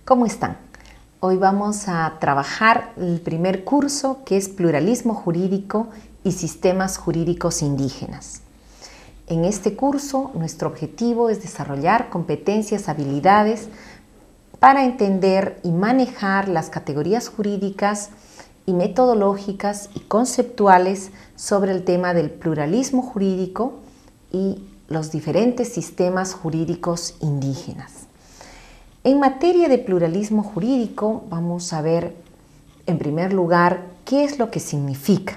¿Cómo están? Hoy vamos a trabajar el primer curso, que es Pluralismo Jurídico y Sistemas Jurídicos Indígenas. En este curso, nuestro objetivo es desarrollar competencias, habilidades para entender y manejar las categorías jurídicas y metodológicas y conceptuales sobre el tema del pluralismo jurídico y los diferentes sistemas jurídicos indígenas. En materia de pluralismo jurídico, vamos a ver en primer lugar qué es lo que significa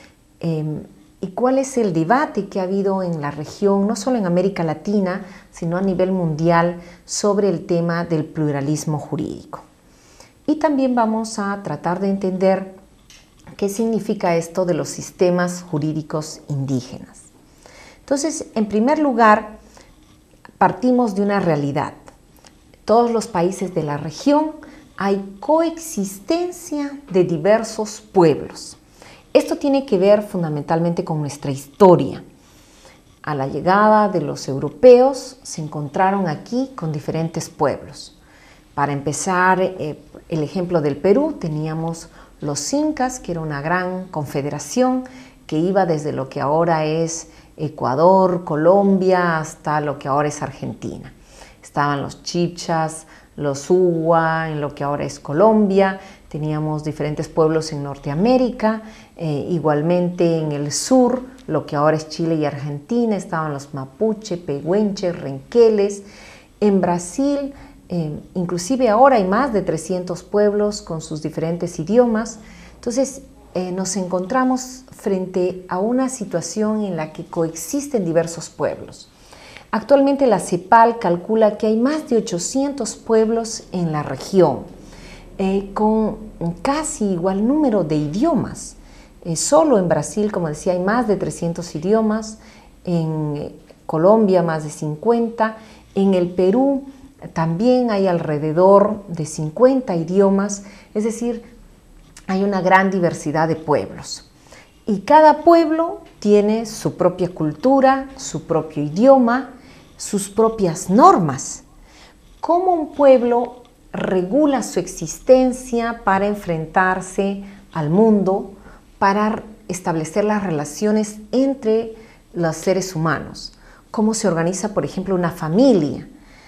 y cuál es el debate que ha habido en la región, no solo en América Latina, sino a nivel mundial, sobre el tema del pluralismo jurídico. Y también vamos a tratar de entender qué significa esto de los sistemas jurídicos indígenas. Entonces, en primer lugar, partimos de una realidad. Todos los países de la región hay coexistencia de diversos pueblos. Esto tiene que ver fundamentalmente con nuestra historia. A la llegada de los europeos se encontraron aquí con diferentes pueblos. Para empezar, el ejemplo del Perú, teníamos los incas, que era una gran confederación que iba desde lo que ahora es Ecuador, Colombia, hasta lo que ahora es Argentina. Estaban los chichas, los uwa, en lo que ahora es Colombia. Teníamos diferentes pueblos en Norteamérica, igualmente en el sur, lo que ahora es Chile y Argentina, estaban los mapuche, pehuenches, renqueles. En Brasil, inclusive ahora hay más de 300 pueblos con sus diferentes idiomas. Entonces, nos encontramos frente a una situación en la que coexisten diversos pueblos. Actualmente la CEPAL calcula que hay más de 800 pueblos en la región, con casi igual número de idiomas. Solo en Brasil, como decía, hay más de 300 idiomas, en Colombia más de 50, en el Perú también hay alrededor de 50 idiomas, es decir, hay una gran diversidad de pueblos. Y cada pueblo tiene su propia cultura, su propio idioma, sus propias normas. ¿Cómo un pueblo regula su existencia para enfrentarse al mundo, para establecer las relaciones entre los seres humanos? ¿Cómo se organiza, por ejemplo, una familia?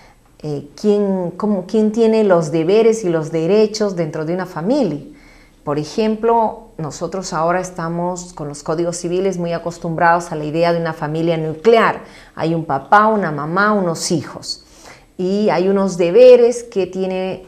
¿Quién tiene los deberes y los derechos dentro de una familia? Por ejemplo, nosotros ahora estamos con los códigos civiles muy acostumbrados a la idea de una familia nuclear. Hay un papá, una mamá, unos hijos. Y hay unos deberes que tiene,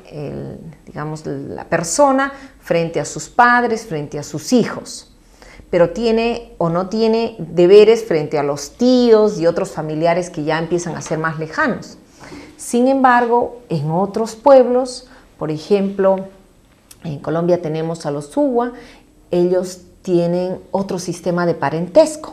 la persona frente a sus padres, frente a sus hijos. Pero tiene o no tiene deberes frente a los tíos y otros familiares que ya empiezan a ser más lejanos. Sin embargo, en otros pueblos, por ejemplo, en Colombia tenemos a los uwa, ellos tienen otro sistema de parentesco,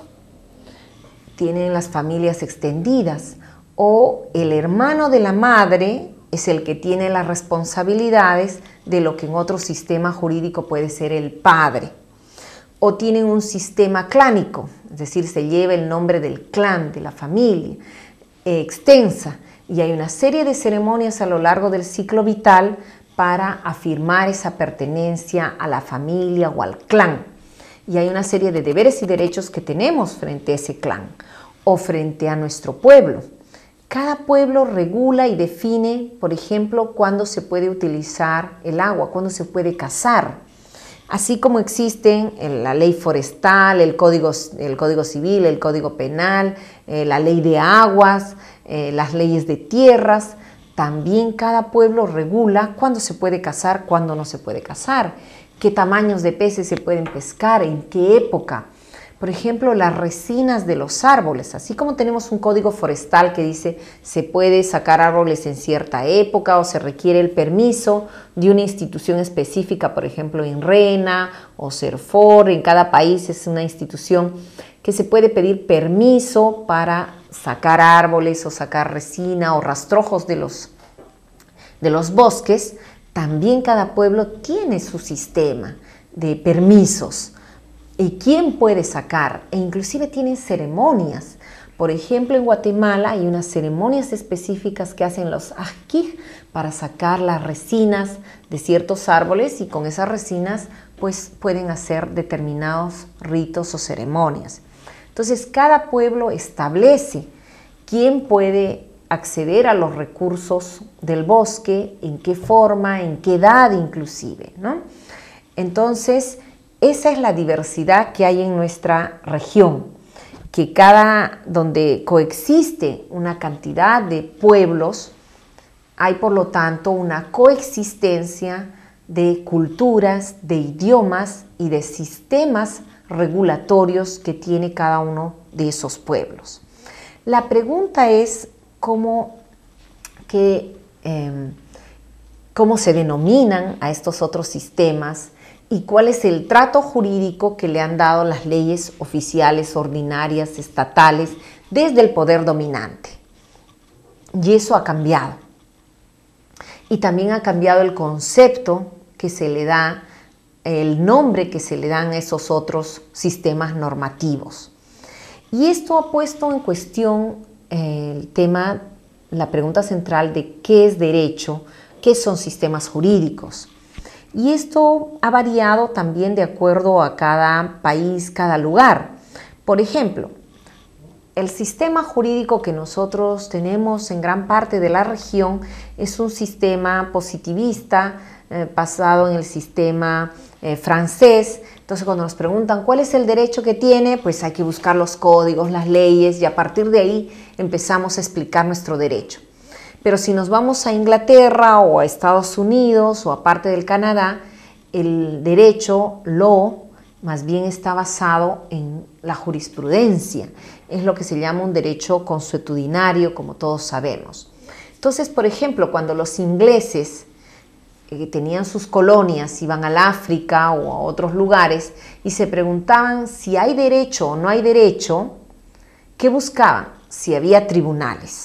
tienen las familias extendidas, o el hermano de la madre es el que tiene las responsabilidades de lo que en otro sistema jurídico puede ser el padre, o tienen un sistema clánico, es decir, se lleva el nombre del clan, de la familia, extensa, y hay una serie de ceremonias a lo largo del ciclo vital para afirmar esa pertenencia a la familia o al clan. Y hay una serie de deberes y derechos que tenemos frente a ese clan o frente a nuestro pueblo. Cada pueblo regula y define, por ejemplo, cuándo se puede utilizar el agua, cuándo se puede cazar. Así como existen la ley forestal, el código civil, el código penal, la ley de aguas, las leyes de tierras. También cada pueblo regula cuándo se puede cazar, cuándo no se puede cazar, qué tamaños de peces se pueden pescar, en qué época. Por ejemplo, las resinas de los árboles, así como tenemos un código forestal que dice se puede sacar árboles en cierta época o se requiere el permiso de una institución específica, por ejemplo, INRENA o CERFOR, en cada país es una institución que se puede pedir permiso para sacar árboles o sacar resina o rastrojos de los bosques. También cada pueblo tiene su sistema de permisos y quién puede sacar, e inclusive tienen ceremonias. Por ejemplo, en Guatemala hay unas ceremonias específicas que hacen los ajquij para sacar las resinas de ciertos árboles y con esas resinas pues pueden hacer determinados ritos o ceremonias. Entonces cada pueblo establece quién puede acceder a los recursos del bosque, en qué forma, en qué edad inclusive, ¿no? Entonces esa es la diversidad que hay en nuestra región, que donde coexiste una cantidad de pueblos, hay por lo tanto una coexistencia de culturas, de idiomas y de sistemas regulatorios que tiene cada uno de esos pueblos. La pregunta es cómo se denominan a estos otros sistemas y cuál es el trato jurídico que le han dado las leyes oficiales, ordinarias, estatales, desde el poder dominante. Y eso ha cambiado. Y también ha cambiado el concepto que se le da, el nombre que se le dan a esos otros sistemas normativos. Y esto ha puesto en cuestión el tema, la pregunta central de qué es derecho, qué son sistemas jurídicos. Y esto ha variado también de acuerdo a cada país, cada lugar. Por ejemplo, el sistema jurídico que nosotros tenemos en gran parte de la región es un sistema positivista basado en el sistema francés. Entonces cuando nos preguntan cuál es el derecho que tiene, pues hay que buscar los códigos, las leyes y a partir de ahí empezamos a explicar nuestro derecho. Pero si nos vamos a Inglaterra o a Estados Unidos o a parte del Canadá, el derecho, law, más bien está basado en la jurisprudencia. Es lo que se llama un derecho consuetudinario, como todos sabemos. Entonces, por ejemplo, cuando los ingleses tenían sus colonias, iban al África o a otros lugares y se preguntaban si hay derecho o no hay derecho, ¿qué buscaban? Si había tribunales.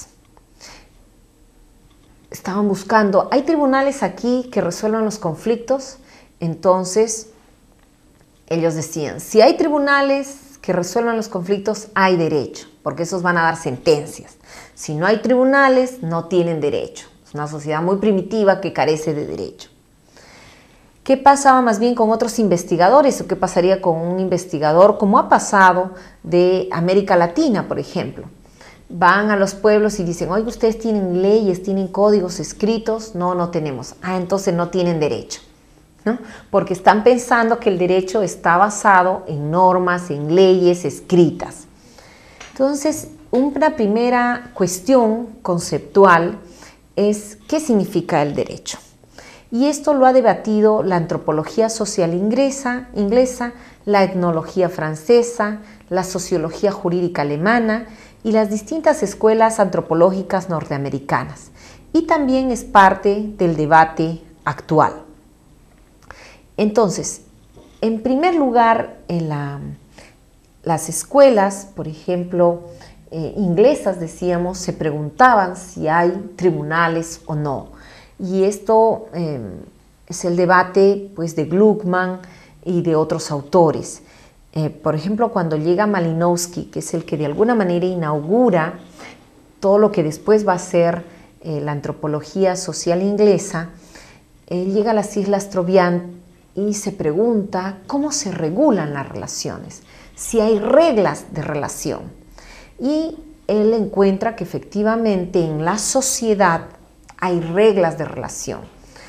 Estaban buscando, ¿hay tribunales aquí que resuelvan los conflictos? Entonces, ellos decían, si hay tribunales que resuelvan los conflictos, hay derecho, porque esos van a dar sentencias. Si no hay tribunales, no tienen derecho. Es una sociedad muy primitiva que carece de derecho. ¿Qué pasaba más bien con otros investigadores o qué pasaría con un investigador como ha pasado de América Latina, por ejemplo? Van a los pueblos y dicen, oye, ustedes tienen leyes, tienen códigos escritos. No, no tenemos. Ah, entonces no tienen derecho, ¿no? Porque están pensando que el derecho está basado en normas, en leyes escritas. Entonces, una primera cuestión conceptual es ¿qué significa el derecho? Y esto lo ha debatido la antropología social inglesa, la etnología francesa, la sociología jurídica alemana y las distintas escuelas antropológicas norteamericanas. Y también es parte del debate actual. Entonces, en primer lugar, en las escuelas, por ejemplo, inglesas, decíamos, se preguntaban si hay tribunales o no. Y esto es el debate pues, de Gluckman y de otros autores. Por ejemplo, cuando llega Malinowski, que es el que de alguna manera inaugura todo lo que después va a ser la antropología social inglesa, él llega a las Islas Trobriand y se pregunta cómo se regulan las relaciones, si hay reglas de relación. Y él encuentra que efectivamente en la sociedad hay reglas de relación.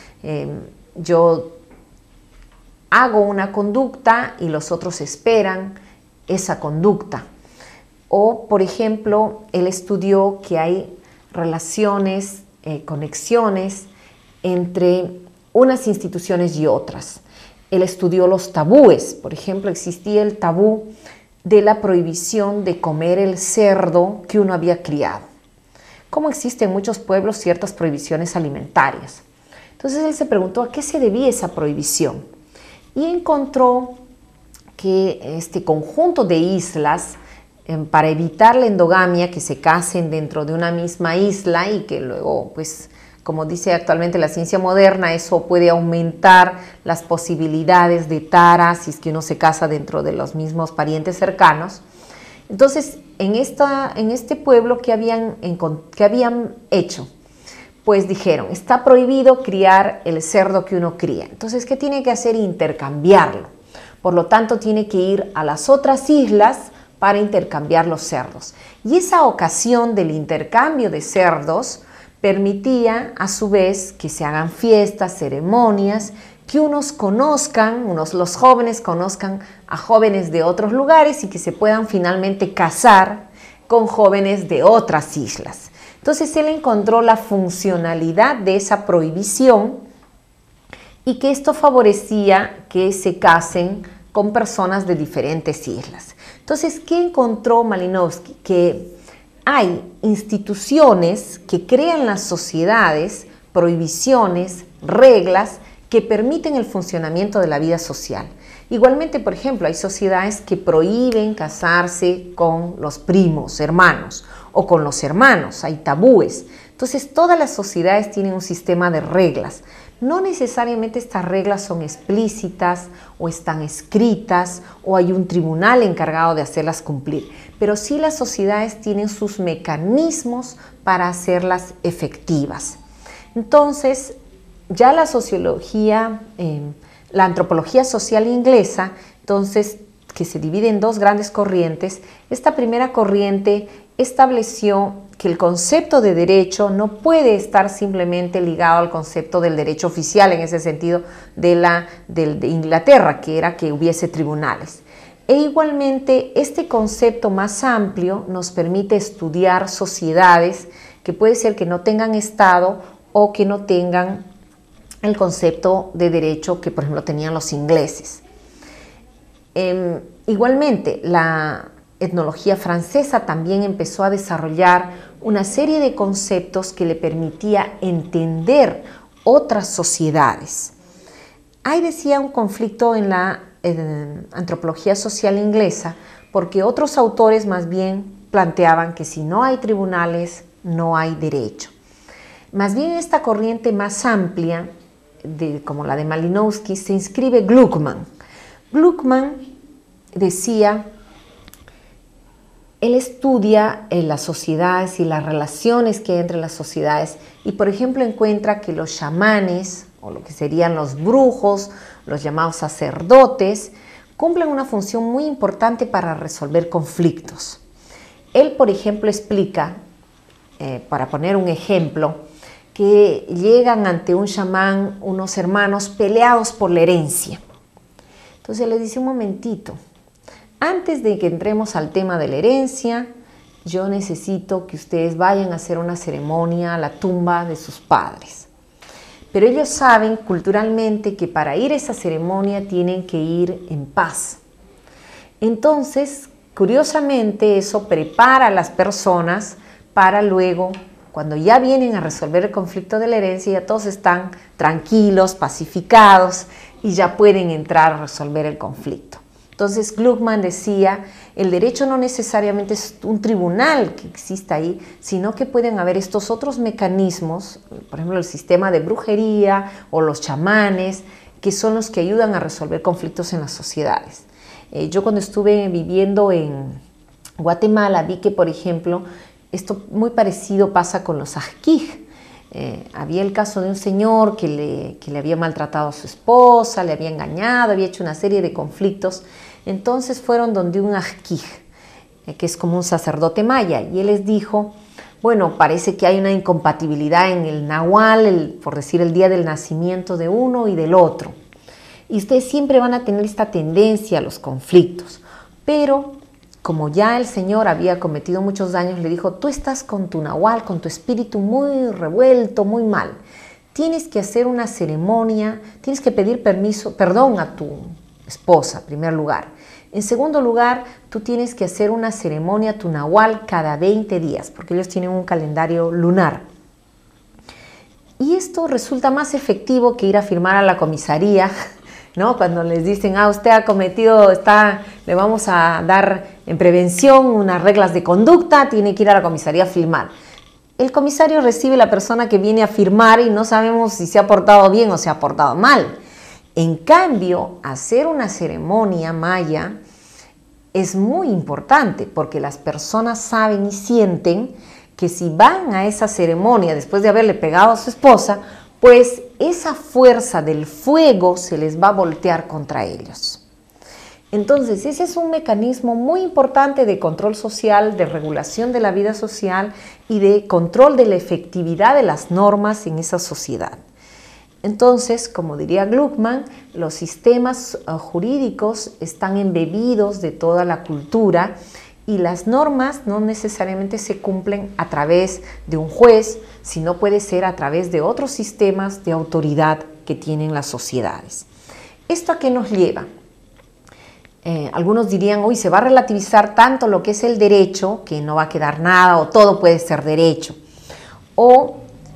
Yo hago una conducta y los otros esperan esa conducta. O, por ejemplo, él estudió que hay relaciones, conexiones entre unas instituciones y otras. Él estudió los tabúes. Por ejemplo, existía el tabú de la prohibición de comer el cerdo que uno había criado. Como existen en muchos pueblos ciertas prohibiciones alimentarias. Entonces él se preguntó a qué se debía esa prohibición y encontró que este conjunto de islas, para evitar la endogamia, que se casen dentro de una misma isla y que luego, pues, como dice actualmente la ciencia moderna, eso puede aumentar las posibilidades de tara si es que uno se casa dentro de los mismos parientes cercanos. Entonces, en este pueblo, ¿qué habían hecho? pues dijeron, está prohibido criar el cerdo que uno cría. Entonces, ¿qué tiene que hacer? Intercambiarlo. Por lo tanto, tiene que ir a las otras islas para intercambiar los cerdos. Y esa ocasión del intercambio de cerdos permitía, a su vez, que se hagan fiestas, ceremonias, que los jóvenes conozcan a jóvenes de otros lugares y que se puedan finalmente casar con jóvenes de otras islas. Entonces él encontró la funcionalidad de esa prohibición y que esto favorecía que se casen con personas de diferentes islas. Entonces, ¿qué encontró Malinowski? Que hay instituciones que crean las sociedades, prohibiciones, reglas que permiten el funcionamiento de la vida social. Igualmente, por ejemplo, hay sociedades que prohíben casarse con los primos, hermanos, o con los hermanos, hay tabúes. Entonces, todas las sociedades tienen un sistema de reglas. No necesariamente estas reglas son explícitas o están escritas o hay un tribunal encargado de hacerlas cumplir, pero sí las sociedades tienen sus mecanismos para hacerlas efectivas. Entonces, ya la sociología, la antropología social inglesa, entonces, que se divide en dos grandes corrientes, esta primera corriente estableció que el concepto de derecho no puede estar simplemente ligado al concepto del derecho oficial, en ese sentido de Inglaterra, que era que hubiese tribunales. E igualmente, este concepto más amplio nos permite estudiar sociedades que puede ser que no tengan Estado o que no tengan el concepto de derecho que, por ejemplo, tenían los ingleses. Igualmente, la etnología francesa también empezó a desarrollar una serie de conceptos que le permitía entender otras sociedades. Hay, decía, un conflicto en la antropología social inglesa porque otros autores más bien planteaban que si no hay tribunales, no hay derecho. Más bien esta corriente más amplia, como la de Malinowski, se inscribe Gluckman. Gluckman decía, él estudia las sociedades y las relaciones que hay entre las sociedades y, por ejemplo, encuentra que los chamanes, o lo que serían los brujos, los llamados sacerdotes, cumplen una función muy importante para resolver conflictos. Él, por ejemplo, explica, para poner un ejemplo, que llegan ante un chamán unos hermanos peleados por la herencia. Entonces le dice, un momentito, antes de que entremos al tema de la herencia, yo necesito que ustedes vayan a hacer una ceremonia a la tumba de sus padres. Pero ellos saben culturalmente que para ir a esa ceremonia tienen que ir en paz. Entonces, curiosamente, eso prepara a las personas para luego, cuando ya vienen a resolver el conflicto de la herencia, ya todos están tranquilos, pacificados y ya pueden entrar a resolver el conflicto. Entonces Gluckman decía, el derecho no necesariamente es un tribunal que exista ahí, sino que pueden haber estos otros mecanismos, por ejemplo el sistema de brujería o los chamanes, que son los que ayudan a resolver conflictos en las sociedades. Yo cuando estuve viviendo en Guatemala vi que, por ejemplo, esto muy parecido pasa con los ajquij. Había el caso de un señor que le había maltratado a su esposa, le había engañado, había hecho una serie de conflictos. Entonces fueron donde un ajquij, que es como un sacerdote maya, y él les dijo, bueno, parece que hay una incompatibilidad en el nahual, por decir el día del nacimiento de uno y del otro. Y ustedes siempre van a tener esta tendencia a los conflictos. Pero como ya el señor había cometido muchos daños, le dijo, tú estás con tu nahual, con tu espíritu muy revuelto, muy mal. Tienes que hacer una ceremonia, tienes que pedir perdón a tu esposa, en primer lugar. En segundo lugar, tú tienes que hacer una ceremonia a tu nahual cada 20 días, porque ellos tienen un calendario lunar. Y esto resulta más efectivo que ir a firmar a la comisaría, ¿no? Cuando les dicen, usted ha cometido, le vamos a dar en prevención unas reglas de conducta, tiene que ir a la comisaría a firmar. El comisario recibe a la persona que viene a firmar y no sabemos si se ha portado bien o se ha portado mal. En cambio, hacer una ceremonia maya es muy importante porque las personas saben y sienten que si van a esa ceremonia después de haberle pegado a su esposa, pues esa fuerza del fuego se les va a voltear contra ellos. Entonces, ese es un mecanismo muy importante de control social, de regulación de la vida social y de control de la efectividad de las normas en esa sociedad. Entonces, como diría Gluckman, los sistemas jurídicos están embebidos de toda la cultura y las normas no necesariamente se cumplen a través de un juez, sino puede ser a través de otros sistemas de autoridad que tienen las sociedades. ¿Esto a qué nos lleva? Algunos dirían, uy, se va a relativizar tanto lo que es el derecho que no va a quedar nada o todo puede ser derecho. O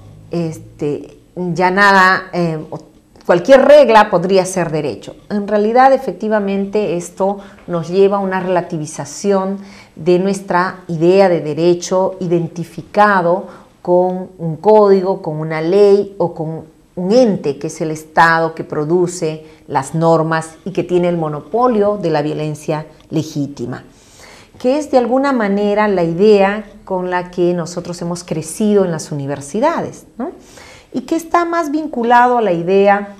ya nada, cualquier regla podría ser derecho. En realidad, efectivamente, esto nos lleva a una relativización de nuestra idea de derecho identificado con un código, con una ley o con un ente que es el Estado que produce las normas y que tiene el monopolio de la violencia legítima, que es de alguna manera la idea con la que nosotros hemos crecido en las universidades, ¿no? Y que está más vinculado a la idea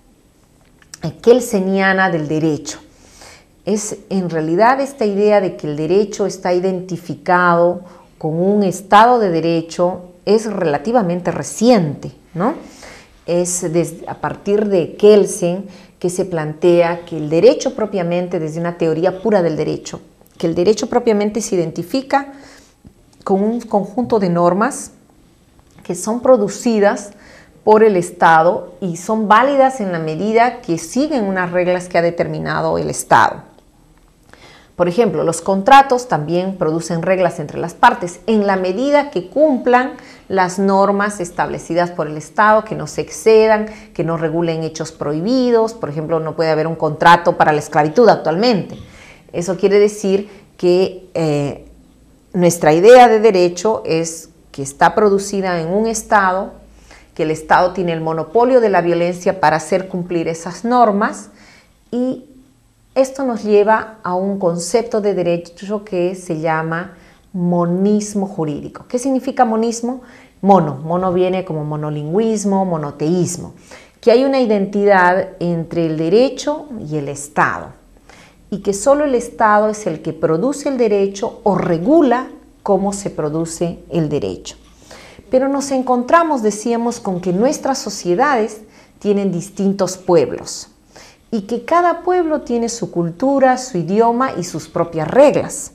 kelseniana del derecho. Es en realidad esta idea de que el derecho está identificado con un Estado de derecho es relativamente reciente, ¿no? Es a partir de Kelsen que se plantea que el derecho propiamente, desde una teoría pura del derecho, que el derecho propiamente se identifica con un conjunto de normas que son producidas por el Estado y son válidas en la medida que siguen unas reglas que ha determinado el Estado. Por ejemplo, los contratos también producen reglas entre las partes en la medida que cumplan las normas establecidas por el Estado, que no se excedan, que no regulen hechos prohibidos. Por ejemplo, no puede haber un contrato para la esclavitud actualmente. Eso quiere decir que nuestra idea de derecho es que está producida en un Estado, que el Estado tiene el monopolio de la violencia para hacer cumplir esas normas, y esto nos lleva a un concepto de derecho que se llama monismo jurídico. ¿Qué significa monismo? Mono viene como monolingüismo, monoteísmo, que hay una identidad entre el derecho y el Estado, y que solo el Estado es el que produce el derecho o regula cómo se produce el derecho. Pero nos encontramos, decíamos, con que nuestras sociedades tienen distintos pueblos y que cada pueblo tiene su cultura, su idioma y sus propias reglas.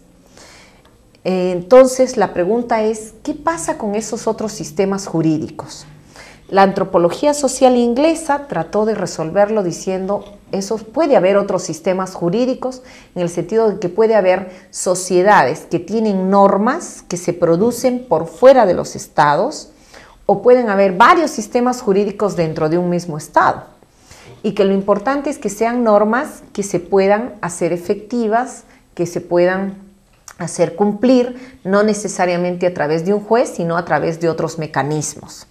Entonces la pregunta es, ¿qué pasa con esos otros sistemas jurídicos? La antropología social inglesa trató de resolverlo diciendo, puede haber otros sistemas jurídicos en el sentido de que puede haber sociedades que tienen normas que se producen por fuera de los estados, o pueden haber varios sistemas jurídicos dentro de un mismo estado, y que lo importante es que sean normas que se puedan hacer efectivas, que se puedan hacer cumplir, no necesariamente a través de un juez, sino a través de otros mecanismos.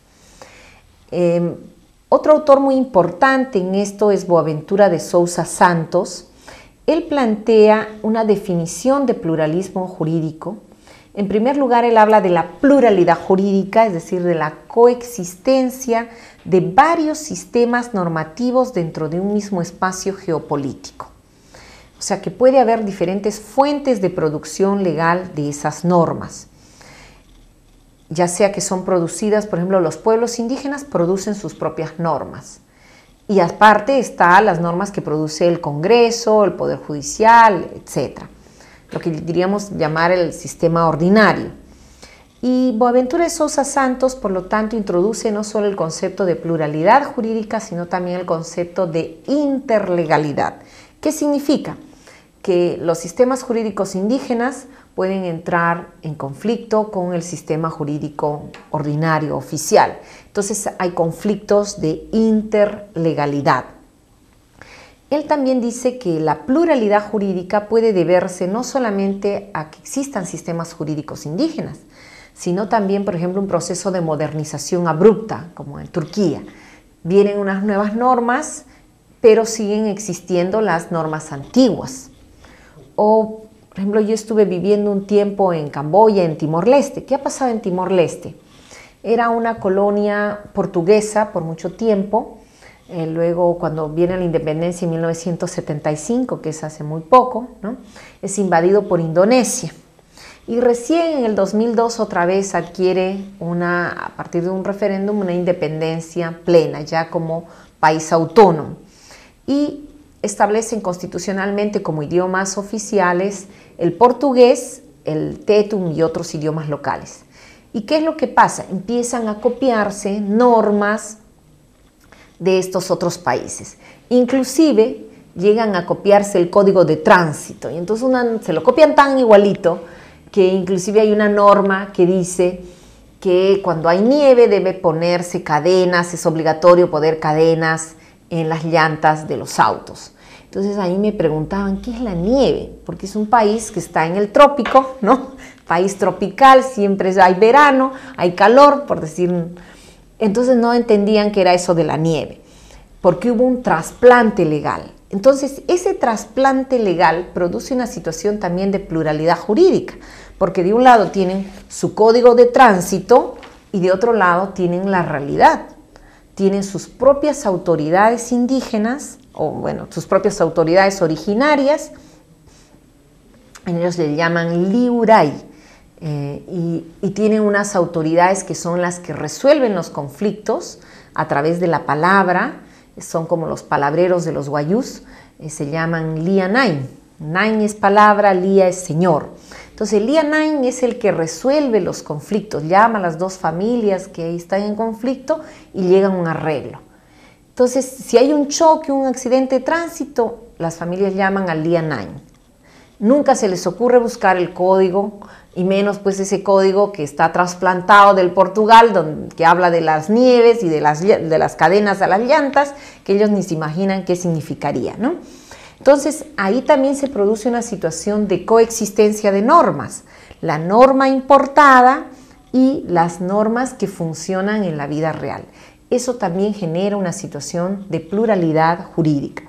Otro autor muy importante en esto es Boaventura de Sousa Santos. Él plantea una definición de pluralismo jurídico. En primer lugar, él habla de la pluralidad jurídica, es decir, de la coexistencia de varios sistemas normativos dentro de un mismo espacio geopolítico. O sea, que puede haber diferentes fuentes de producción legal de esas normas. Ya sea que son producidas, por ejemplo, los pueblos indígenas producen sus propias normas. Y aparte están las normas que produce el Congreso, el Poder Judicial, etc. Lo que diríamos llamar el sistema ordinario. Y Boaventura de Sousa Santos, por lo tanto, introduce no solo el concepto de pluralidad jurídica, sino también el concepto de interlegalidad. ¿Qué significa? Que los sistemas jurídicos indígenas pueden entrar en conflicto con el sistema jurídico ordinario oficial. Entonces hay conflictos de interlegalidad. Él también dice que la pluralidad jurídica puede deberse no solamente a que existan sistemas jurídicos indígenas, sino también, por ejemplo, un proceso de modernización abrupta, como en Turquía. Vienen unas nuevas normas, pero siguen existiendo las normas antiguas. O Por ejemplo, yo estuve viviendo un tiempo en Camboya, en Timor-Leste. ¿Qué ha pasado en Timor-Leste? Era una colonia portuguesa por mucho tiempo. Luego, cuando viene la independencia en 1975, que es hace muy poco, ¿no?, es invadido por Indonesia. Y recién en el 2002 otra vez adquiere, a partir de un referéndum, una independencia plena, ya como país autónomo. Y establecen constitucionalmente como idiomas oficiales el portugués, el tetum y otros idiomas locales. ¿Y qué es lo que pasa? Empiezan a copiarse normas de estos otros países. Inclusive llegan a copiarse el código de tránsito. Y entonces se lo copian tan igualito que inclusive hay una norma que dice que cuando hay nieve debe ponerse cadenas, es obligatorio poner cadenas en las llantas de los autos. Entonces ahí me preguntaban, ¿qué es la nieve? Porque es un país que está en el trópico, ¿no? País tropical, siempre hay verano, hay calor, por decir. Entonces no entendían qué era eso de la nieve, porque hubo un trasplante legal. Entonces ese trasplante legal produce una situación también de pluralidad jurídica, porque de un lado tienen su código de tránsito y de otro lado tienen la realidad. Tienen sus propias autoridades indígenas, o bueno, sus propias autoridades originarias, ellos le llaman liuray, y tienen unas autoridades que son las que resuelven los conflictos a través de la palabra, son como los palabreros de los guayús, se llaman lianain. Nain es palabra, lia es señor. Entonces, lianain es el que resuelve los conflictos, llama a las dos familias que ahí están en conflicto y llegan a un arreglo. Entonces, si hay un choque, un accidente de tránsito, las familias llaman al lianain. Nunca se les ocurre buscar el código, y menos pues ese código que está trasplantado del Portugal, que habla de las nieves y de las cadenas a las llantas, que ellos ni se imaginan qué significaría, ¿no? Entonces, ahí también se produce una situación de coexistencia de normas, la norma importada y las normas que funcionan en la vida real. Eso también genera una situación de pluralidad jurídica.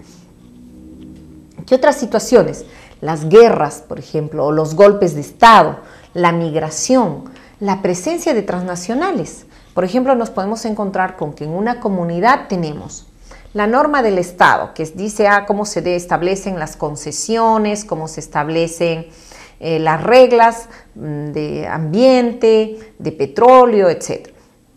¿Qué otras situaciones? Las guerras, por ejemplo, o los golpes de Estado, la migración, la presencia de transnacionales. Por ejemplo, nos podemos encontrar con que en una comunidad tenemos la norma del Estado, que dice cómo se establecen las concesiones, cómo se establecen las reglas de ambiente, de petróleo, etc.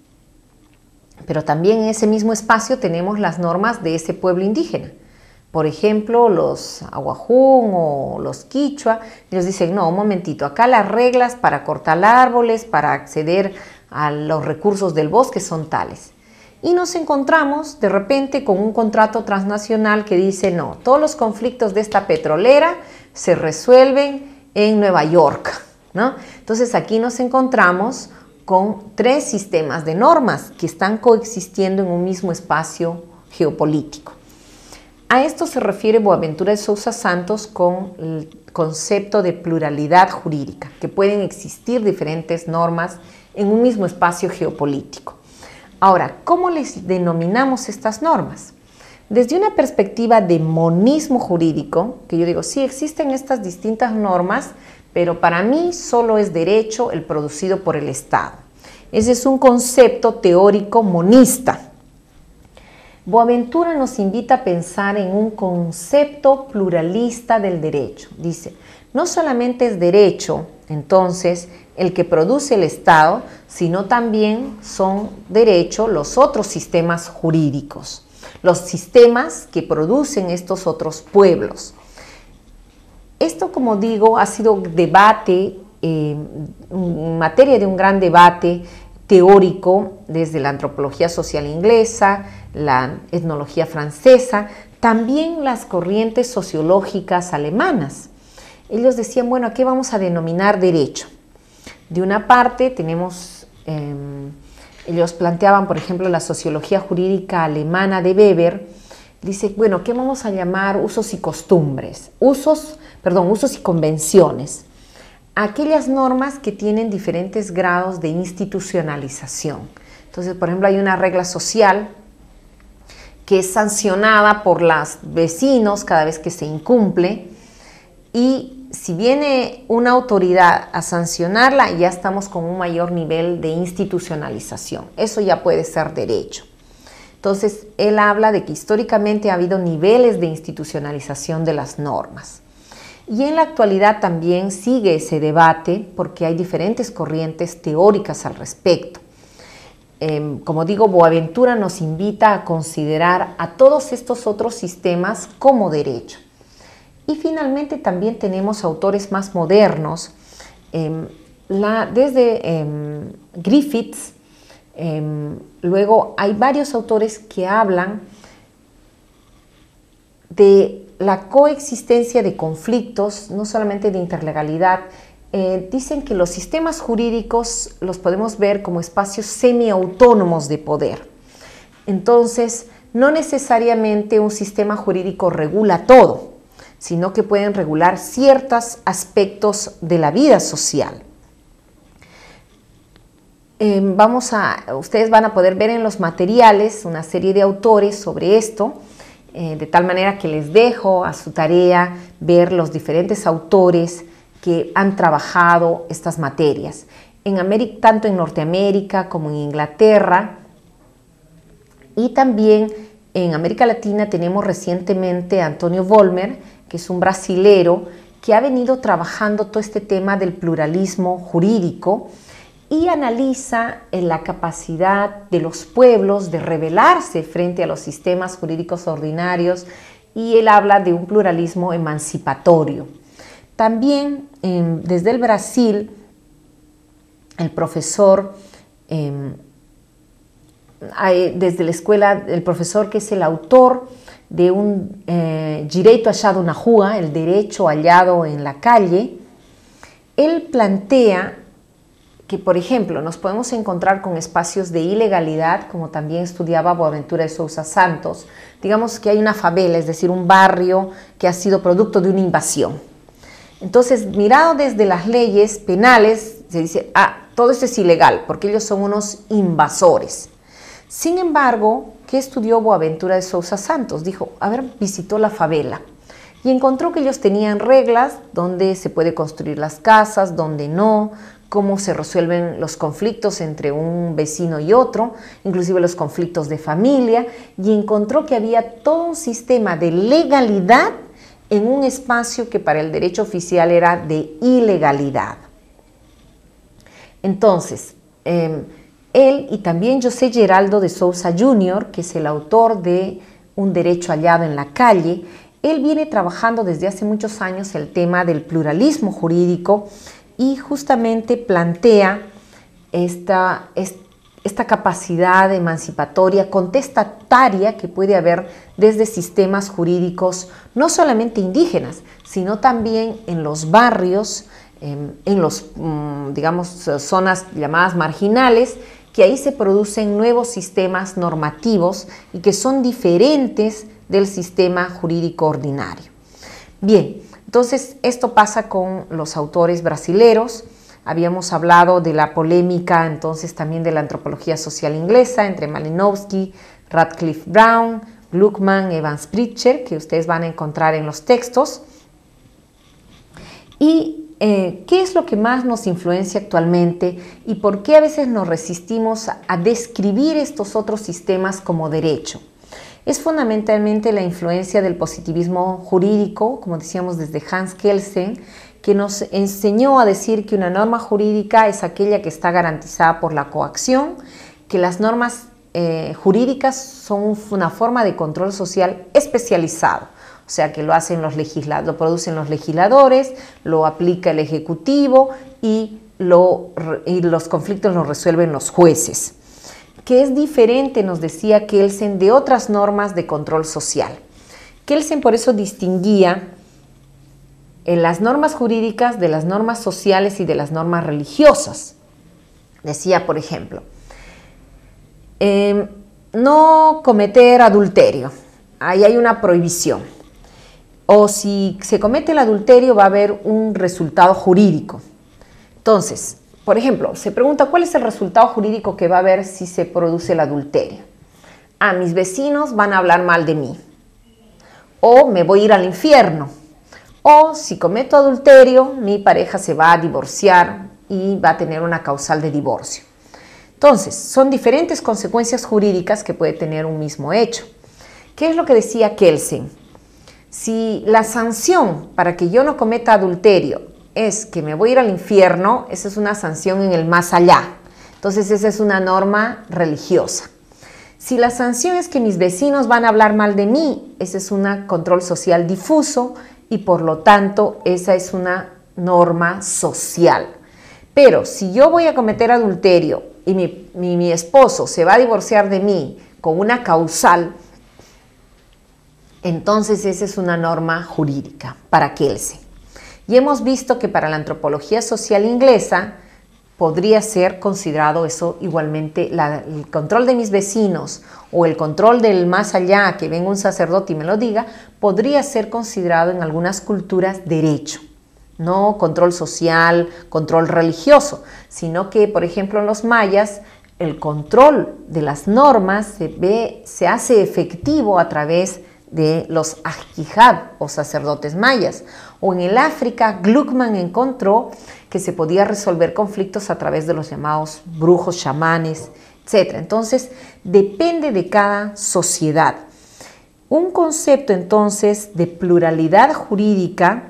Pero también en ese mismo espacio tenemos las normas de ese pueblo indígena. Por ejemplo, los aguajún o los quichua, ellos dicen, no, un momentito, acá las reglas para cortar árboles, para acceder a los recursos del bosque son tales. Y nos encontramos de repente con un contrato transnacional que dice, no, todos los conflictos de esta petrolera se resuelven en Nueva York, ¿no? Entonces aquí nos encontramos con 3 sistemas de normas que están coexistiendo en un mismo espacio geopolítico. A esto se refiere Boaventura de Sousa Santos con el concepto de pluralidad jurídica, que pueden existir diferentes normas en un mismo espacio geopolítico. Ahora, ¿cómo les denominamos estas normas? Desde una perspectiva de monismo jurídico, que yo digo, sí existen estas distintas normas, pero para mí solo es derecho el producido por el Estado. Ese es un concepto teórico monista. Boaventura nos invita a pensar en un concepto pluralista del derecho. Dice, no solamente es derecho, entonces, el que produce el Estado, sino también son derecho los otros sistemas jurídicos, los sistemas que producen estos otros pueblos. Esto, como digo, ha sido debate, materia de un gran debate teórico desde la antropología social inglesa, la etnología francesa, también las corrientes sociológicas alemanas. Ellos decían, bueno, ¿a qué vamos a denominar derecho? De una parte tenemos, ellos planteaban, por ejemplo, la sociología jurídica alemana de Weber, dice, bueno, ¿qué vamos a llamar usos y costumbres? Usos y convenciones. Aquellas normas que tienen diferentes grados de institucionalización. Entonces, por ejemplo, hay una regla social que es sancionada por los vecinos cada vez que se incumple y si viene una autoridad a sancionarla, ya estamos con un mayor nivel de institucionalización. Eso ya puede ser derecho. Entonces, él habla de que históricamente ha habido niveles de institucionalización de las normas. Y en la actualidad también sigue ese debate porque hay diferentes corrientes teóricas al respecto. Como digo, Boaventura nos invita a considerar a todos estos otros sistemas como derecho. Y finalmente también tenemos autores más modernos, desde Griffiths. Luego hay varios autores que hablan de la coexistencia de conflictos, no solamente de interlegalidad. Dicen que los sistemas jurídicos los podemos ver como espacios semiautónomos de poder. Entonces, no necesariamente un sistema jurídico regula todo, sino que pueden regular ciertos aspectos de la vida social. Ustedes van a poder ver en los materiales una serie de autores sobre esto, de tal manera que les dejo a su tarea ver los diferentes autores que han trabajado estas materias, tanto en Norteamérica como en Inglaterra, y también en América Latina tenemos recientemente a Antonio Vollmer, que es un brasilero que ha venido trabajando todo este tema del pluralismo jurídico y analiza la capacidad de los pueblos de rebelarse frente a los sistemas jurídicos ordinarios, y él habla de un pluralismo emancipatorio. También desde el Brasil, el profesor, desde la escuela, el profesor que es el autor de un Direito Hallado na Rua, el derecho hallado en la calle, él plantea que, por ejemplo, nos podemos encontrar con espacios de ilegalidad, como también estudiaba Boaventura de Sousa Santos. Digamos que hay una favela, es decir, un barrio que ha sido producto de una invasión. Entonces, mirado desde las leyes penales, se dice, todo esto es ilegal, porque ellos son unos invasores. Sin embargo, ¿qué estudió Boaventura de Sousa Santos? Dijo, visitó la favela y encontró que ellos tenían reglas donde se puede construir las casas, donde no, cómo se resuelven los conflictos entre un vecino y otro, inclusive los conflictos de familia, y encontró que había todo un sistema de legalidad en un espacio que para el derecho oficial era de ilegalidad. Entonces, él y también José Geraldo de Sousa Jr., que es el autor de Un derecho hallado en la calle, él viene trabajando desde hace muchos años el tema del pluralismo jurídico y justamente plantea esta capacidad emancipatoria, contestataria que puede haber desde sistemas jurídicos no solamente indígenas, sino también en los barrios, en los, zonas llamadas marginales, que ahí se producen nuevos sistemas normativos y que son diferentes del sistema jurídico ordinario. Bien, entonces esto pasa con los autores brasileros. Habíamos hablado de la polémica entonces también de la antropología social inglesa entre Malinowski, Radcliffe Brown, Gluckman, Evans Pritchard, que ustedes van a encontrar en los textos. Y ¿qué es lo que más nos influencia actualmente y por qué a veces nos resistimos a describir estos otros sistemas como derecho? Es fundamentalmente la influencia del positivismo jurídico, como decíamos desde Hans Kelsen, que nos enseñó a decir que una norma jurídica es aquella que está garantizada por la coacción, que las normas jurídicas son una forma de control social especializado. O sea, que lo producen los legisladores, lo aplica el Ejecutivo y los conflictos los resuelven los jueces. Que es diferente, nos decía Kelsen, de otras normas de control social. Kelsen por eso distinguía en las normas jurídicas de las normas sociales y de las normas religiosas. Decía, por ejemplo, no cometer adulterio, ahí hay una prohibición. O si se comete el adulterio va a haber un resultado jurídico. Entonces, por ejemplo, se pregunta ¿cuál es el resultado jurídico que va a haber si se produce el adulterio? Mis vecinos van a hablar mal de mí. O me voy a ir al infierno. O si cometo adulterio, mi pareja se va a divorciar y va a tener una causal de divorcio. Entonces, son diferentes consecuencias jurídicas que puede tener un mismo hecho. ¿Qué es lo que decía Kelsen? Si la sanción para que yo no cometa adulterio es que me voy a ir al infierno, esa es una sanción en el más allá. Entonces, esa es una norma religiosa. Si la sanción es que mis vecinos van a hablar mal de mí, ese es un control social difuso y por lo tanto esa es una norma social. Pero si yo voy a cometer adulterio y mi esposo se va a divorciar de mí con una causal, entonces esa es una norma jurídica para Kelsen. Y hemos visto que para la antropología social inglesa podría ser considerado eso igualmente, el control de mis vecinos o el control del más allá, que venga un sacerdote y me lo diga, podría ser considerado en algunas culturas derecho. No control social, control religioso, sino que, por ejemplo, en los mayas, el control de las normas se hace efectivo a través de los ajihad o sacerdotes mayas. O en el África, Gluckman encontró que se podía resolver conflictos a través de los llamados brujos, chamanes, etc. Entonces, depende de cada sociedad. Un concepto entonces de pluralidad jurídica,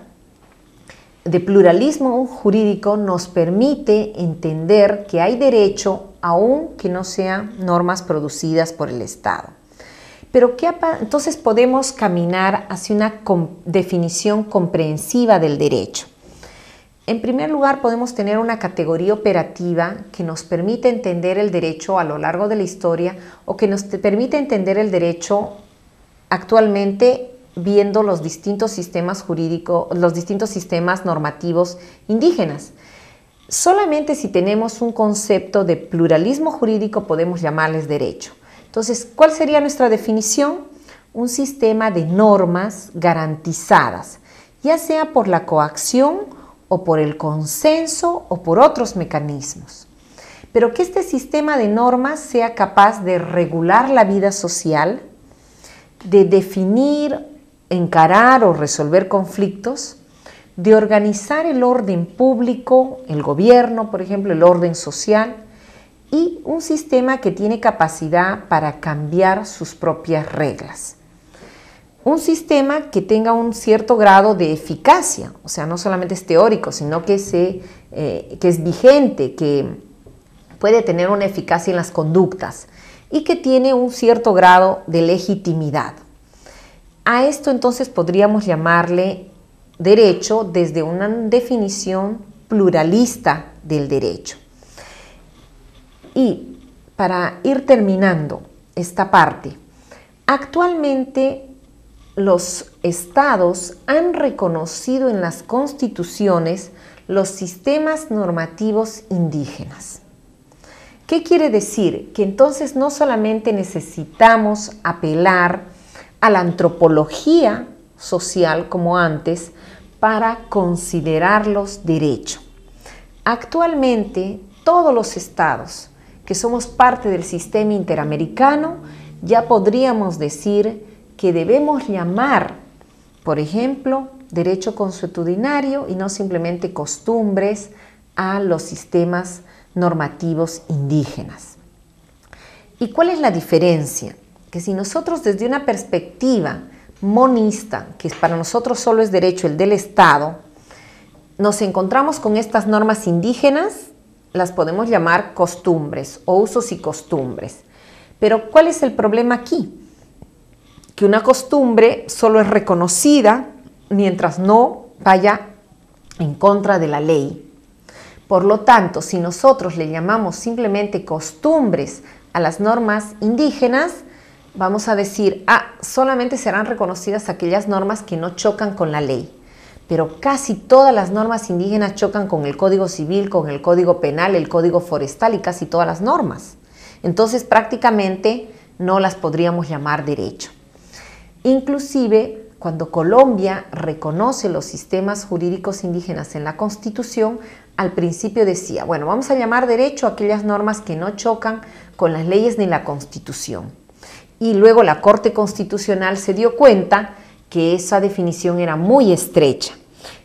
de pluralismo jurídico, nos permite entender que hay derecho aun que no sean normas producidas por el Estado. Pero entonces podemos caminar hacia una definición comprensiva del derecho. En primer lugar, podemos tener una categoría operativa que nos permite entender el derecho a lo largo de la historia o que nos permite entender el derecho actualmente viendo los distintos sistemas jurídicos, los distintos sistemas normativos indígenas. Solamente si tenemos un concepto de pluralismo jurídico podemos llamarles derecho. Entonces, ¿cuál sería nuestra definición? Un sistema de normas garantizadas, ya sea por la coacción o por el consenso o por otros mecanismos. Pero que este sistema de normas sea capaz de regular la vida social, de definir, encarar o resolver conflictos, de organizar el orden público, el gobierno, por ejemplo, el orden social, y un sistema que tiene capacidad para cambiar sus propias reglas. Un sistema que tenga un cierto grado de eficacia, o sea, no solamente es teórico, sino que es vigente, que puede tener una eficacia en las conductas y que tiene un cierto grado de legitimidad. A esto entonces podríamos llamarle derecho desde una definición pluralista del derecho. Y para ir terminando esta parte, actualmente los estados han reconocido en las constituciones los sistemas normativos indígenas. ¿Qué quiere decir? Que entonces no solamente necesitamos apelar a la antropología social como antes para considerarlos derecho. Actualmente todos los estados que somos parte del sistema interamericano, ya podríamos decir que debemos llamar, por ejemplo, derecho consuetudinario y no simplemente costumbres a los sistemas normativos indígenas. ¿Y cuál es la diferencia? Que si nosotros desde una perspectiva monista, que para nosotros solo es derecho el del Estado, nos encontramos con estas normas indígenas, las podemos llamar costumbres o usos y costumbres. Pero ¿cuál es el problema aquí? Que una costumbre solo es reconocida mientras no vaya en contra de la ley. Por lo tanto, si nosotros le llamamos simplemente costumbres a las normas indígenas, vamos a decir, solamente serán reconocidas aquellas normas que no chocan con la ley. Pero casi todas las normas indígenas chocan con el Código Civil, con el Código Penal, el Código Forestal y casi todas las normas. Entonces, prácticamente no las podríamos llamar derecho. Inclusive, cuando Colombia reconoce los sistemas jurídicos indígenas en la Constitución, al principio decía, bueno, vamos a llamar derecho a aquellas normas que no chocan con las leyes ni la Constitución. Y luego la Corte Constitucional se dio cuenta que esa definición era muy estrecha.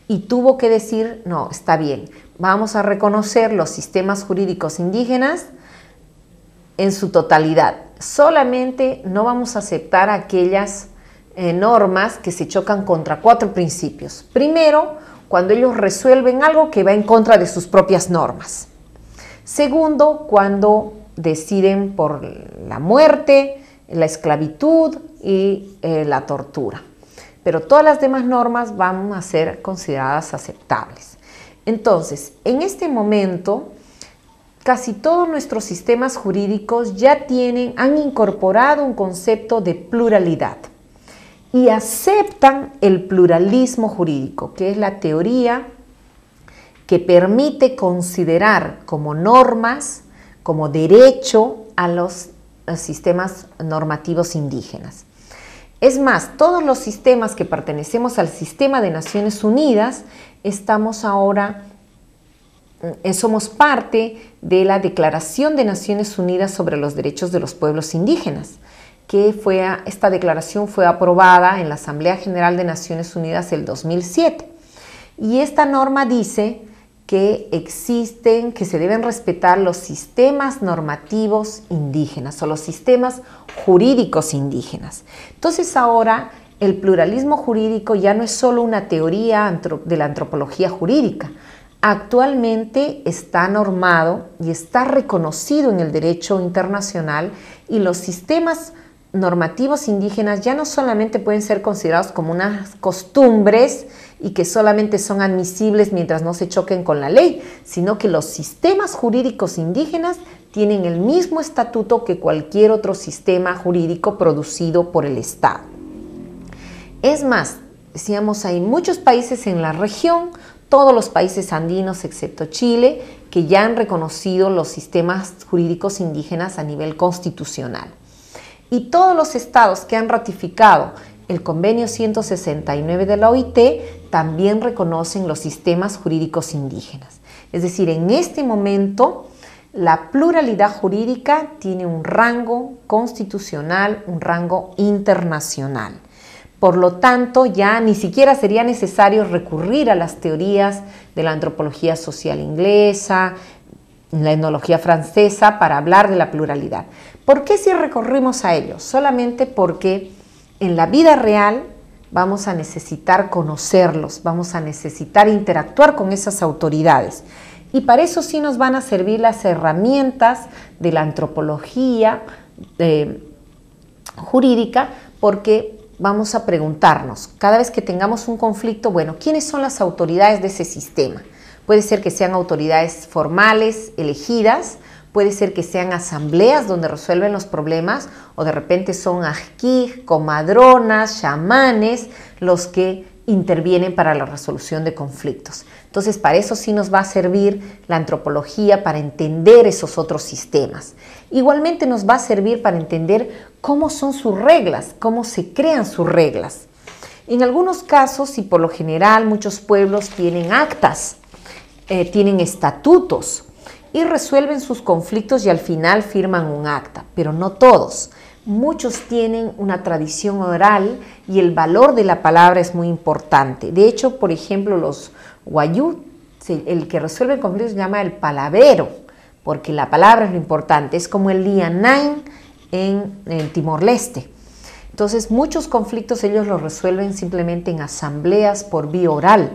y tuvo que decir, no, está bien, vamos a reconocer los sistemas jurídicos indígenas en su totalidad. Solamente no vamos a aceptar aquellas normas que se chocan contra 4 principios. Primero, cuando ellos resuelven algo que va en contra de sus propias normas. Segundo, cuando deciden por la muerte, la esclavitud y la tortura. Pero todas las demás normas van a ser consideradas aceptables. Entonces, en este momento, casi todos nuestros sistemas jurídicos ya han incorporado un concepto de pluralidad y aceptan el pluralismo jurídico, que es la teoría que permite considerar como normas, como derecho a los sistemas normativos indígenas. Es más, todos los sistemas que pertenecemos al sistema de Naciones Unidas somos parte de la Declaración de Naciones Unidas sobre los Derechos de los Pueblos Indígenas, que esta declaración fue aprobada en la Asamblea General de Naciones Unidas el 2007. Y esta norma dice que se deben respetar los sistemas normativos indígenas o los sistemas jurídicos indígenas. Entonces ahora el pluralismo jurídico ya no es solo una teoría de la antropología jurídica. Actualmente está normado y está reconocido en el derecho internacional, y los sistemas normativos indígenas ya no solamente pueden ser considerados como unas costumbres y que solamente son admisibles mientras no se choquen con la ley, sino que los sistemas jurídicos indígenas tienen el mismo estatuto que cualquier otro sistema jurídico producido por el Estado. Es más, decíamos, hay muchos países en la región, todos los países andinos excepto Chile, que ya han reconocido los sistemas jurídicos indígenas a nivel constitucional. Y todos los estados que han ratificado el convenio 169 de la OIT también reconocen los sistemas jurídicos indígenas. Es decir, en este momento la pluralidad jurídica tiene un rango constitucional, un rango internacional. Por lo tanto, ya ni siquiera sería necesario recurrir a las teorías de la antropología social inglesa, la etnología francesa, para hablar de la pluralidad. ¿Por qué si recurrimos a ello? Solamente porque en la vida real vamos a necesitar conocerlos, vamos a necesitar interactuar con esas autoridades. Y para eso sí nos van a servir las herramientas de la antropología jurídica, porque vamos a preguntarnos, cada vez que tengamos un conflicto, bueno, ¿quiénes son las autoridades de ese sistema? Puede ser que sean autoridades formales, elegidas, puede ser que sean asambleas donde resuelven los problemas, o de repente son ajquij, comadronas, chamanes, los que intervienen para la resolución de conflictos. Entonces, para eso sí nos va a servir la antropología, para entender esos otros sistemas. Igualmente nos va a servir para entender cómo son sus reglas, cómo se crean sus reglas. En algunos casos, y por lo general, muchos pueblos tienen actas, tienen estatutos y resuelven sus conflictos y al final firman un acta, pero no todos. Muchos tienen una tradición oral y el valor de la palabra es muy importante. De hecho, por ejemplo, los wayuu, el que resuelve el conflicto se llama el palavero, porque la palabra es lo importante, es como el lianain en Timor-Leste. Entonces, muchos conflictos ellos los resuelven simplemente en asambleas por vía oral.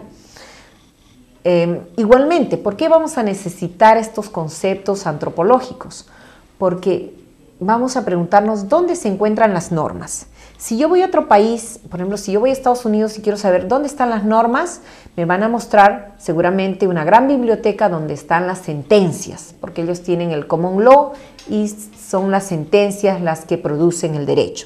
Igualmente, ¿por qué vamos a necesitar estos conceptos antropológicos? Porque vamos a preguntarnos dónde se encuentran las normas. Si yo voy a otro país, por ejemplo, si yo voy a Estados Unidos y quiero saber dónde están las normas, me van a mostrar seguramente una gran biblioteca donde están las sentencias, porque ellos tienen el common law y son las sentencias las que producen el derecho.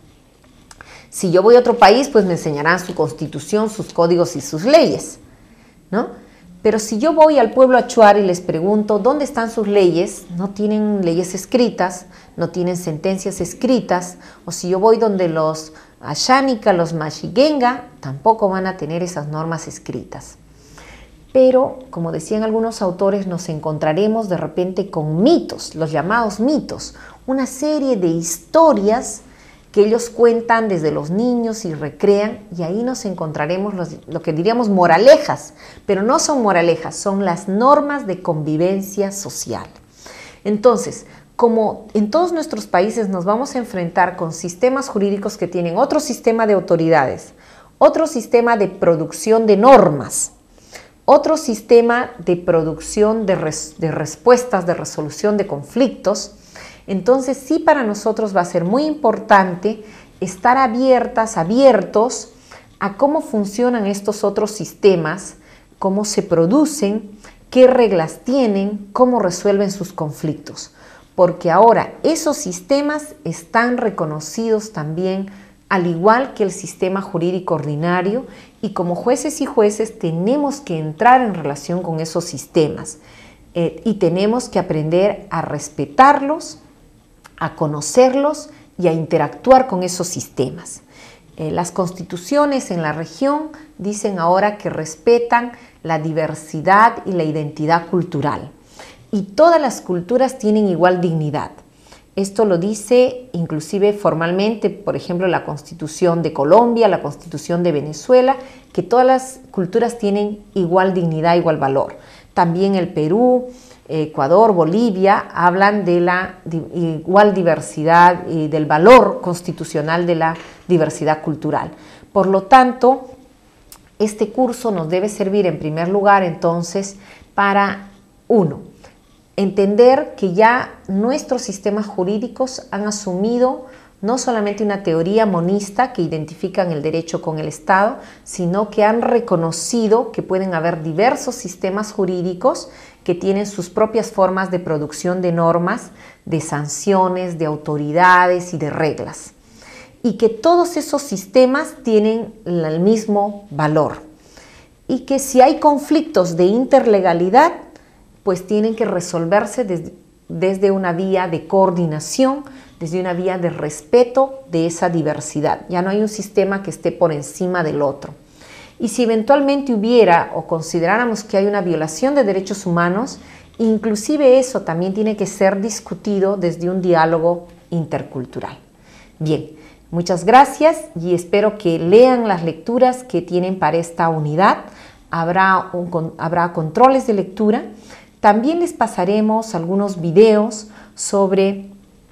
Si yo voy a otro país, pues me enseñarán su constitución, sus códigos y sus leyes, ¿no? Pero si yo voy al pueblo achuar y les pregunto dónde están sus leyes, no tienen leyes escritas, no tienen sentencias escritas, o si yo voy donde los Ashánica, los Machigenga, tampoco van a tener esas normas escritas. Pero, como decían algunos autores, nos encontraremos de repente con mitos, los llamados mitos, una serie de historias que ellos cuentan desde los niños y recrean, y ahí nos encontraremos lo que diríamos moralejas, pero no son moralejas, son las normas de convivencia social. Entonces, como en todos nuestros países nos vamos a enfrentar con sistemas jurídicos que tienen otro sistema de autoridades, otro sistema de producción de normas, otro sistema de producción de respuestas, de resolución de conflictos, entonces sí para nosotros va a ser muy importante estar abiertos a cómo funcionan estos otros sistemas, cómo se producen, qué reglas tienen, cómo resuelven sus conflictos. Porque ahora esos sistemas están reconocidos también al igual que el sistema jurídico ordinario, y como jueces y jueces tenemos que entrar en relación con esos sistemas y tenemos que aprender a respetarlos, a conocerlos y a interactuar con esos sistemas. Las constituciones en la región dicen ahora que respetan la diversidad y la identidad cultural, y todas las culturas tienen igual dignidad. Esto lo dice inclusive formalmente, por ejemplo, la Constitución de Colombia, la Constitución de Venezuela, que todas las culturas tienen igual dignidad, igual valor. También el Perú, Ecuador, Bolivia hablan de la igual diversidad y del valor constitucional de la diversidad cultural. Por lo tanto, este curso nos debe servir en primer lugar entonces para, uno, entender que ya nuestros sistemas jurídicos han asumido no solamente una teoría monista que identifican el derecho con el Estado, sino que han reconocido que pueden haber diversos sistemas jurídicos que tienen sus propias formas de producción de normas, de sanciones, de autoridades y de reglas. Y que todos esos sistemas tienen el mismo valor. Y que si hay conflictos de interlegalidad, pues tienen que resolverse desde una vía de coordinación, desde una vía de respeto de esa diversidad. Ya no hay un sistema que esté por encima del otro. Y si eventualmente hubiera o consideráramos que hay una violación de derechos humanos, inclusive eso también tiene que ser discutido desde un diálogo intercultural. Bien, muchas gracias y espero que lean las lecturas que tienen para esta unidad. Habrá controles de lectura. También les pasaremos algunos videos sobre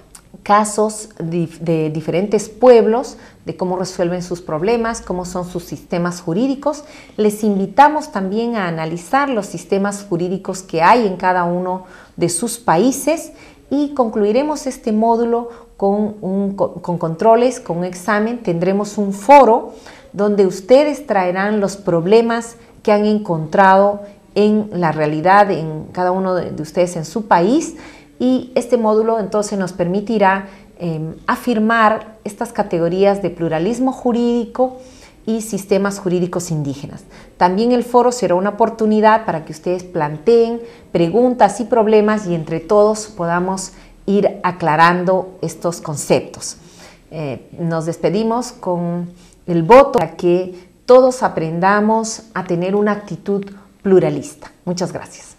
casos de diferentes pueblos, de cómo resuelven sus problemas, cómo son sus sistemas jurídicos. Les invitamos también a analizar los sistemas jurídicos que hay en cada uno de sus países y concluiremos este módulo con controles, con un examen. Tendremos un foro donde ustedes traerán los problemas que han encontrado en la realidad en cada uno de ustedes en su país, y este módulo entonces nos permitirá afirmar estas categorías de pluralismo jurídico y sistemas jurídicos indígenas. También el foro será una oportunidad para que ustedes planteen preguntas y problemas y entre todos podamos ir aclarando estos conceptos. Nos despedimos con el voto para que todos aprendamos a tener una actitud pluralista. Muchas gracias.